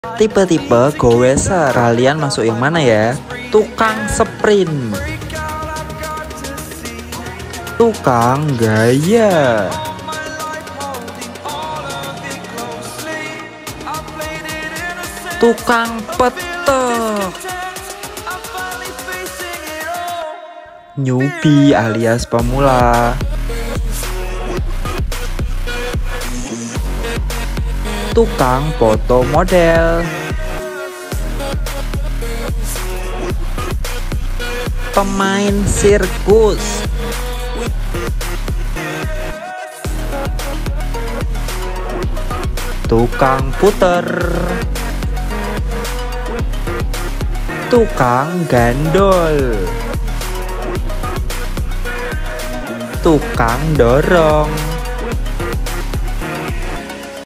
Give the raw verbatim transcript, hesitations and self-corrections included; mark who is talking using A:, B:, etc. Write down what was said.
A: Tipe-tipe goeser, kalian masuk yang mana ya? Tukang sprint, tukang gaya, tukang petek, newbie alias pemula, tukang foto model, pemain sirkus, tukang puter, tukang gandol, tukang dorong,